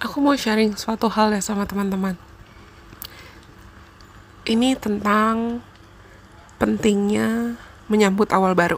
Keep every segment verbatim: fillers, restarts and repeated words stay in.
Aku mau sharing suatu hal ya sama teman-teman. Ini tentang pentingnya menyambut awal baru.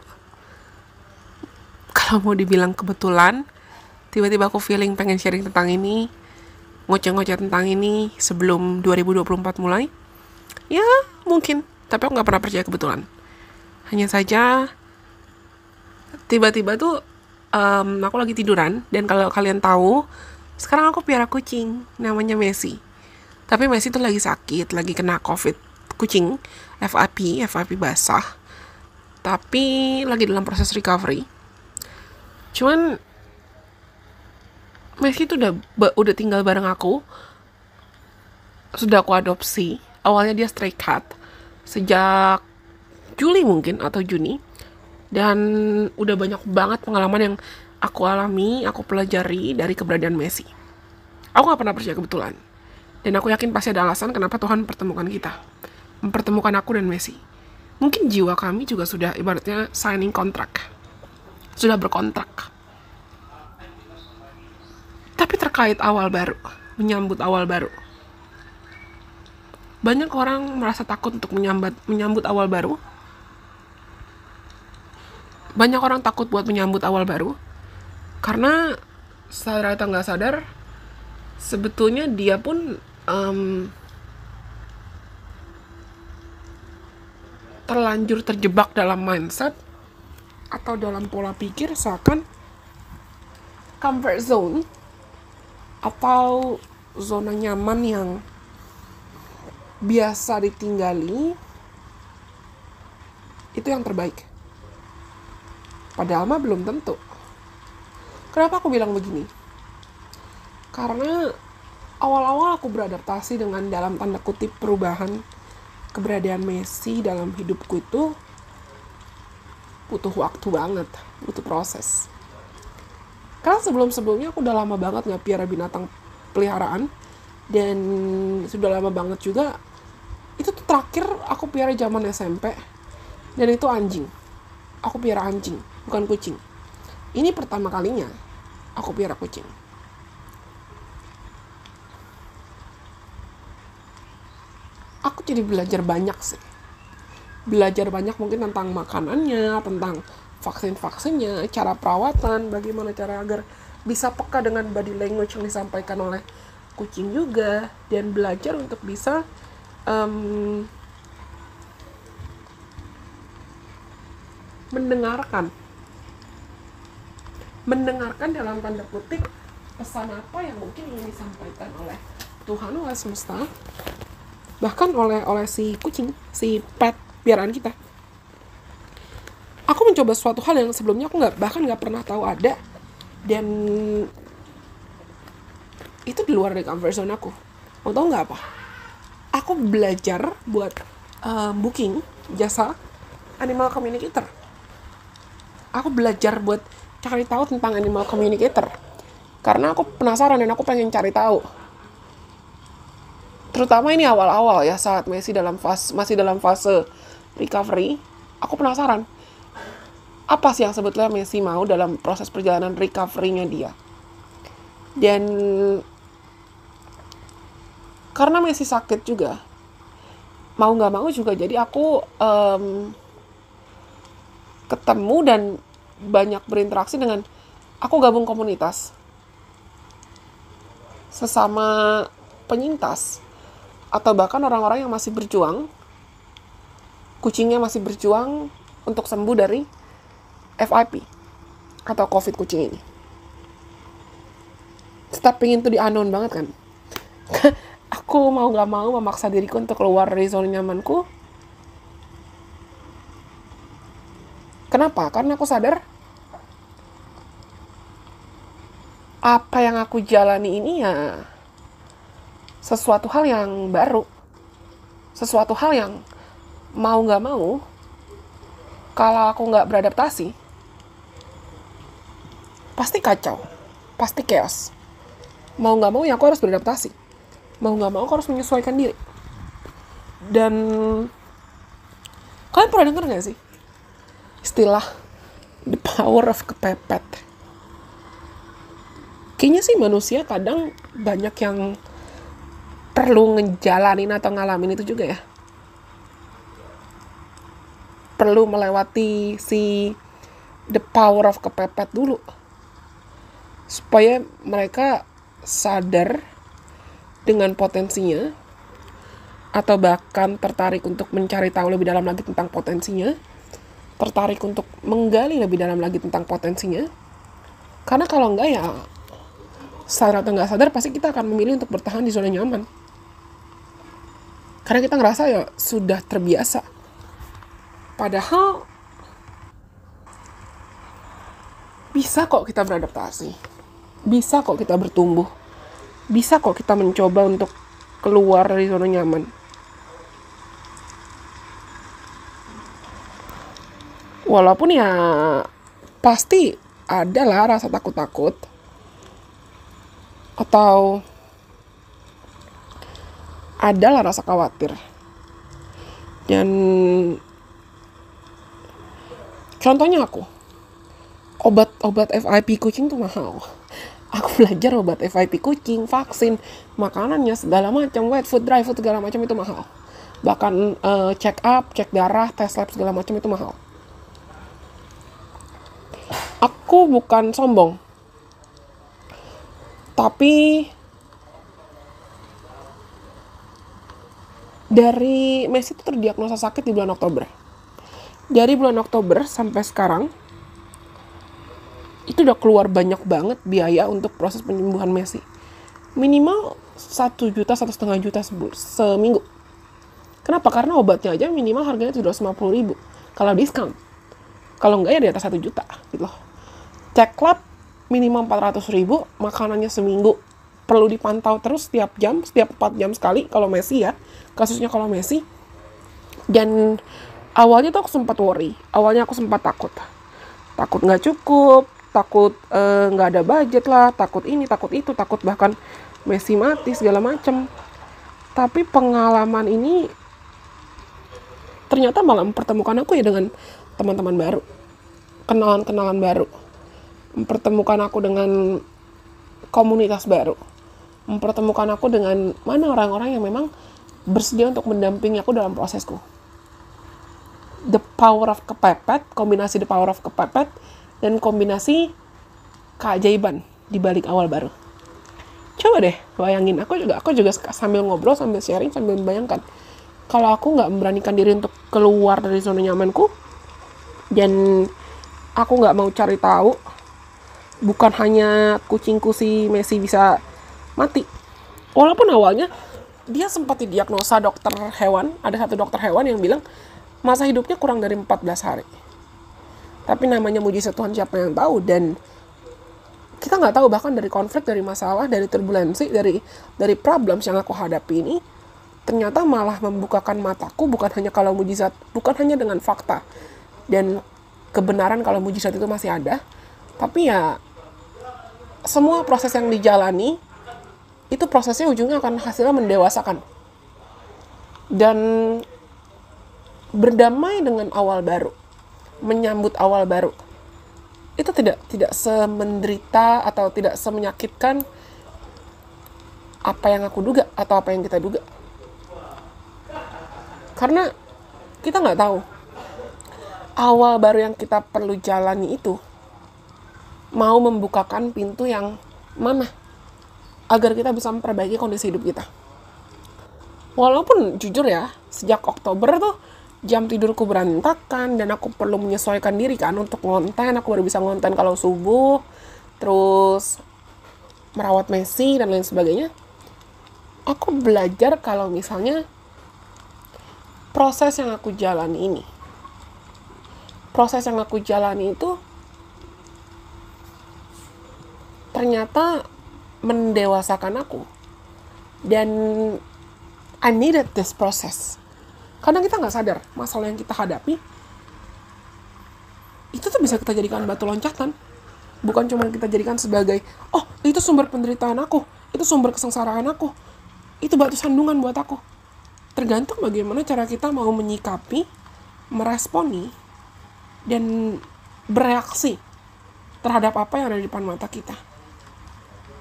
Kalau mau dibilang kebetulan, tiba-tiba aku feeling pengen sharing tentang ini, ngoceh-ngoceh tentang ini sebelum dua ribu dua puluh empat mulai. Ya, mungkin. Tapi aku gak pernah percaya kebetulan. Hanya saja, tiba-tiba tuh em, aku lagi tiduran. Dan kalau kalian tahu, sekarang aku piara kucing. Namanya Messi. Tapi Messi tuh lagi sakit, lagi kena covid kucing, F A P, F A P basah. Tapi lagi dalam proses recovery. Cuman Messi tuh udah udah tinggal bareng aku. Sudah aku adopsi. Awalnya dia stray cat sejak Juli mungkin atau Juni. Dan udah banyak banget pengalaman yang aku alami, aku pelajari dari keberadaan Messi. Aku gak pernah percaya kebetulan. Dan aku yakin pasti ada alasan kenapa Tuhan mempertemukan kita. Mempertemukan aku dan Messi. Mungkin jiwa kami juga sudah ibaratnya signing kontrak. Sudah berkontrak. Tapi terkait awal baru, menyambut awal baru. Banyak orang merasa takut untuk menyambut, menyambut awal baru. Banyak orang takut buat menyambut awal baru. Karena sadar atau nggak sadar, sebetulnya dia pun um, terlanjur terjebak dalam mindset atau dalam pola pikir seakan comfort zone atau zona nyaman yang biasa ditinggali itu yang terbaik. Padahal mah belum tentu. Kenapa aku bilang begini? Karena awal-awal aku beradaptasi dengan dalam tanda kutip perubahan keberadaan Messi dalam hidupku itu butuh waktu banget, butuh proses. Karena sebelum-sebelumnya aku udah lama banget gak piara binatang peliharaan. Dan sudah lama banget juga. Itu tuh terakhir aku piara zaman S M P. Dan itu anjing. Aku piara anjing, bukan kucing. Ini pertama kalinya aku piara kucing. Aku jadi belajar banyak sih. Belajar banyak mungkin tentang makanannya, tentang vaksin-vaksinnya, cara perawatan, bagaimana cara agar bisa peka dengan body language yang disampaikan oleh kucing juga. Dan belajar untuk bisa um, mendengarkan. Mendengarkan dalam tanda kutip pesan apa yang mungkin ingin disampaikan oleh Tuhan, oleh semesta. Bahkan oleh oleh si kucing, si pet piaraan kita. Aku mencoba suatu hal yang sebelumnya aku nggak bahkan nggak pernah tahu ada, dan itu di luar dari comfort zone aku. Mau tahu nggak apa? Aku belajar buat uh, booking jasa animal communicator. Aku belajar buat cari tahu tentang animal communicator karena aku penasaran dan aku pengen cari tahu. Terutama ini awal-awal ya, saat Messi dalam fase, masih dalam fase recovery, aku penasaran apa sih yang sebetulnya Messi mau dalam proses perjalanan recovery-nya dia. Dan karena Messi sakit juga, mau gak mau juga, jadi aku um, ketemu dan banyak berinteraksi dengan, aku gabung komunitas sesama penyintas atau bahkan orang-orang yang masih berjuang, kucingnya masih berjuang untuk sembuh dari F I P atau COVID kucing ini. Stop pingin tuh di unknown banget kan. Aku mau gak mau memaksa diriku untuk keluar dari zona nyamanku. Kenapa? Karena aku sadar apa yang aku jalani ini ya sesuatu hal yang baru, sesuatu hal yang mau gak mau, kalau aku gak beradaptasi, pasti kacau, pasti chaos. Mau gak mau ya aku harus beradaptasi. Mau gak mau aku harus menyesuaikan diri. Dan kalian pernah denger gak sih istilah the power of kepepet? Kayaknya sih manusia kadang banyak yang perlu ngejalanin atau ngalamin itu juga ya. Perlu melewati si the power of kepepet dulu. Supaya mereka sadar dengan potensinya, atau bahkan tertarik untuk mencari tahu lebih dalam lagi tentang potensinya, tertarik untuk menggali lebih dalam lagi tentang potensinya. Karena kalau enggak ya, sadar atau nggak sadar, pasti kita akan memilih untuk bertahan di zona nyaman. Karena kita ngerasa ya sudah terbiasa. Padahal bisa kok kita beradaptasi. Bisa kok kita bertumbuh. Bisa kok kita mencoba untuk keluar dari zona nyaman. Walaupun ya pasti ada lah rasa takut-takut. Atau ada lah rasa khawatir. Dan contohnya aku, obat-obat F I P kucing tuh mahal. Aku belajar obat F I P kucing, vaksin, makanannya segala macam, wet food, dry food segala macam itu mahal. Bahkan uh, check up, cek darah, tes lab segala macam itu mahal. Aku bukan sombong, tapi dari Messi itu terdiagnosa sakit di bulan Oktober. Dari bulan Oktober sampai sekarang, itu udah keluar banyak banget biaya untuk proses penyembuhan Messi. Minimal satu juta, satu setengah juta seminggu. Kenapa? Karena obatnya aja minimal harganya tujuh ratus lima puluh ribu. Kalau diskon. Kalau enggak ya di atas satu juta gitu loh. Cek lab minimal empat ratus ribu, makanannya seminggu perlu dipantau terus setiap jam, setiap empat jam sekali kalau Messi ya. Kasusnya kalau Messi. Dan awalnya tuh aku sempat worry. Awalnya aku sempat takut. Takut nggak cukup, takut nggak uh, ada budget lah, takut ini, takut itu, takut bahkan Messi mati segala macem. Tapi pengalaman ini ternyata malah mempertemukan aku ya dengan teman-teman baru, kenalan-kenalan baru, mempertemukan aku dengan komunitas baru, mempertemukan aku dengan mana orang-orang yang memang bersedia untuk mendampingi aku dalam prosesku. The power of kepepet, kombinasi the power of kepepet dan kombinasi keajaiban di balik awal baru. Coba deh bayangin, aku juga aku juga sambil ngobrol, sambil sharing, sambil membayangkan kalau aku nggak memberanikan diri untuk keluar dari zona nyamanku dan aku nggak mau cari tahu, bukan hanya kucingku si Messi bisa mati. Walaupun awalnya dia sempat didiagnosa dokter hewan, ada satu dokter hewan yang bilang masa hidupnya kurang dari empat belas hari. Tapi namanya mujizat Tuhan, siapa yang tahu. Dan kita nggak tahu, bahkan dari konflik, dari masalah, dari turbulensi, dari dari problems yang aku hadapi ini, ternyata malah membukakan mataku bukan hanya kalau mujizat, bukan hanya dengan fakta dan kebenaran kalau mujizat itu masih ada, tapi ya semua proses yang dijalani itu prosesnya ujungnya akan hasilnya mendewasakan dan berdamai dengan awal baru, menyambut awal baru. Itu tidak tidak semenderita atau tidak semenyakitkan apa yang aku duga atau apa yang kita duga. Karena kita nggak tahu awal baru yang kita perlu jalani itu mau membukakan pintu yang mana agar kita bisa memperbaiki kondisi hidup kita. Walaupun jujur ya, sejak Oktober tuh jam tidurku berantakan dan aku perlu menyesuaikan diri kan untuk ngonten. Aku baru bisa ngonten kalau subuh, terus merawat Messi dan lain sebagainya. Aku belajar kalau misalnya proses yang aku jalani ini, proses yang aku jalani itu ternyata mendewasakan aku. Dan I needed this process. Kadang kita nggak sadar masalah yang kita hadapi itu tuh bisa kita jadikan batu loncatan. Bukan cuma kita jadikan sebagai, oh itu sumber penderitaan aku, itu sumber kesengsaraan aku, itu batu sandungan buat aku. Tergantung bagaimana cara kita mau menyikapi, meresponi, dan bereaksi terhadap apa yang ada di depan mata kita.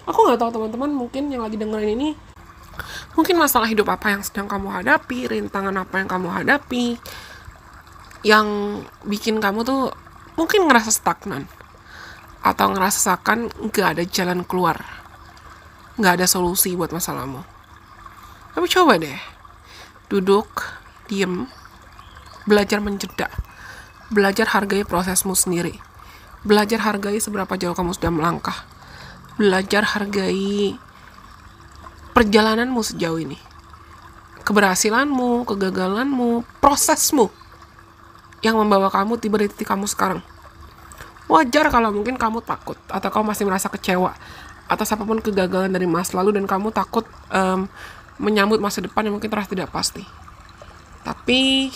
Aku nggak tahu teman-teman mungkin yang lagi dengerin ini, mungkin masalah hidup apa yang sedang kamu hadapi, rintangan apa yang kamu hadapi, yang bikin kamu tuh mungkin ngerasa stagnan, atau ngerasa seakan nggak ada jalan keluar, nggak ada solusi buat masalahmu. Tapi coba deh, duduk, diem, belajar menjeda, belajar hargai prosesmu sendiri, belajar hargai seberapa jauh kamu sudah melangkah, belajar hargai perjalananmu sejauh ini, keberhasilanmu, kegagalanmu, prosesmu yang membawa kamu tiba di titik kamu sekarang. Wajar kalau mungkin kamu takut atau kamu masih merasa kecewa atas apapun kegagalan dari masa lalu dan kamu takut um, menyambut masa depan yang mungkin terasa tidak pasti. Tapi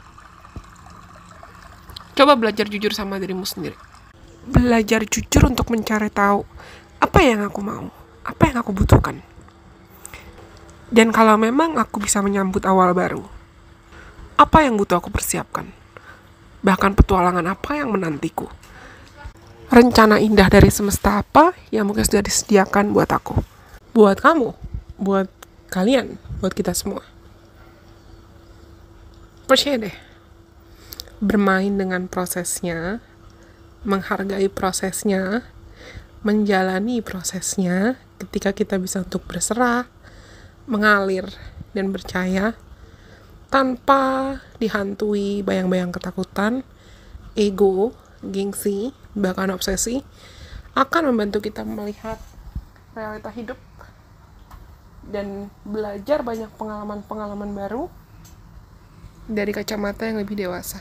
coba belajar jujur sama dirimu sendiri. Belajar jujur untuk mencari tahu apa yang aku mau, apa yang aku butuhkan. Dan kalau memang aku bisa menyambut awal baru, apa yang butuh aku persiapkan? Bahkan petualangan apa yang menantiku? Rencana indah dari semesta apa yang mungkin sudah disediakan buat aku? Buat kamu, buat kalian, buat kita semua. Percaya deh, bermain dengan prosesnya, menghargai prosesnya, menjalani prosesnya, ketika kita bisa untuk berserah, mengalir, dan percaya, tanpa dihantui bayang-bayang ketakutan, ego, gengsi, bahkan obsesi, akan membantu kita melihat realita hidup dan belajar banyak pengalaman-pengalaman baru dari kacamata yang lebih dewasa.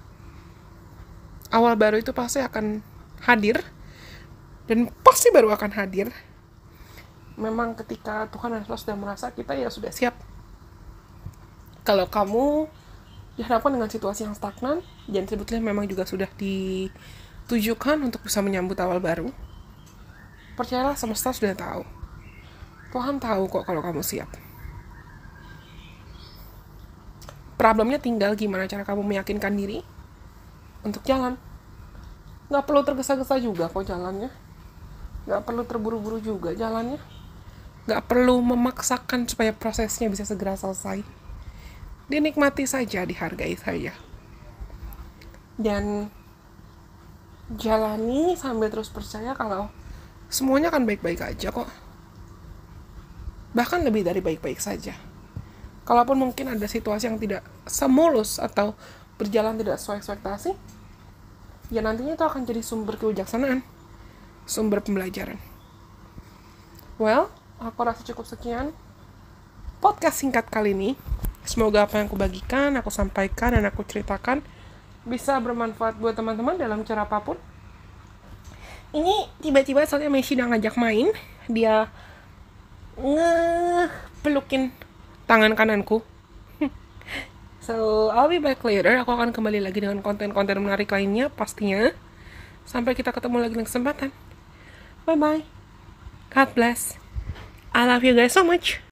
Awal baru itu pasti akan hadir, dan pasti baru akan hadir memang ketika Tuhan dan Allah sudah merasa kita ya sudah siap. Kalau kamu dihadapkan dengan situasi yang stagnan, dan sebetulnya memang juga sudah ditujukan untuk bisa menyambut awal baru, percayalah semesta sudah tahu. Tuhan tahu kok kalau kamu siap. Problemnya tinggal gimana cara kamu meyakinkan diri untuk jalan. Gak perlu tergesa-gesa juga kok jalannya. Gak perlu terburu-buru juga jalannya. Gak perlu memaksakan supaya prosesnya bisa segera selesai. Dinikmati saja, dihargai saja. Dan jalani sambil terus percaya kalau semuanya akan baik-baik aja kok. Bahkan lebih dari baik-baik saja. Kalaupun mungkin ada situasi yang tidak semulus atau berjalan tidak sesuai ekspektasi, ya nantinya itu akan jadi sumber kebijaksanaan, sumber pembelajaran. Well, aku rasa cukup sekian podcast singkat kali ini. Semoga apa yang aku bagikan, aku sampaikan, dan aku ceritakan bisa bermanfaat buat teman-teman dalam cara apapun. Ini tiba-tiba soalnya Messi udah ngajak main, dia ngepelukin tangan kananku. So, I'll be back later. Aku akan kembali lagi dengan konten-konten menarik lainnya pastinya. Sampai kita ketemu lagi di kesempatan. Bye-bye. God bless. I love you guys so much.